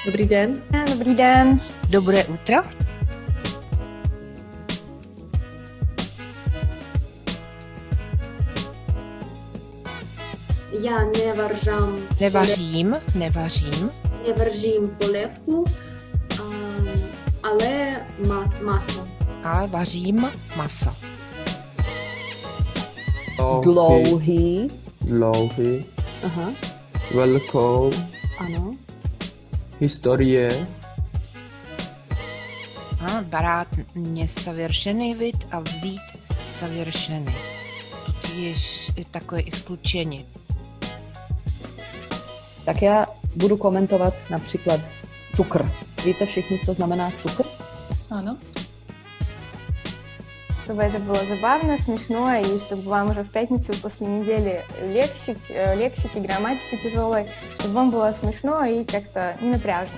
Dobrý den. Dobrý den. Dobré утро. Já nevařím polévku, ale maso. Ale vařím maso. Dlouhý. Aha, Velkou. ano. Historie. Brát несовершенный вид, а взять совершенный. Тут есть такое исключение. Tak já budu komentovat například cukr. Víte všichni, co znamená cukr? Ano. Чтобы это было забавно, смешно, и чтобы вам уже в пятницу после недели лексики, грамматики тяжелой, чтобы вам было смешно и как-то не напряжно.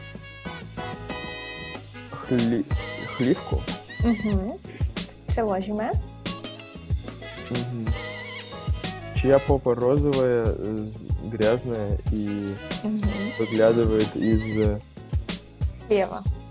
Хлівку. Угу. Приложим. Угу. Чья попа розовая, грязная и выглядывает из... Слева.